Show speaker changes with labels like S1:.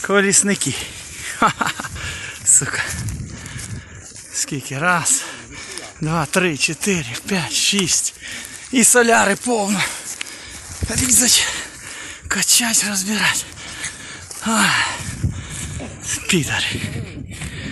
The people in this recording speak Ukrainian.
S1: Колісники. Ха-ха-ха. Сука. Скільки? Раз, два, три, чотири, п'ять, шість. І соляри повно. Різать, качать, розбирати. Підари.